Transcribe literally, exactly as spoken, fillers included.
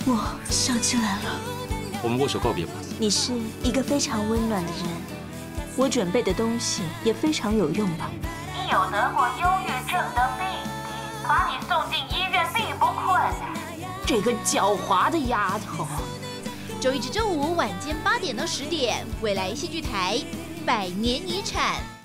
我想起来了， 我们握手告别吧。 你是一个非常温暖的人，我准备的东西也非常有用吧？ 你有得过忧郁症的病，把你送进医院并不困难。 这个狡猾的丫头。 周一至周五晚间八点到十点，未来戏剧台《百年遗产》。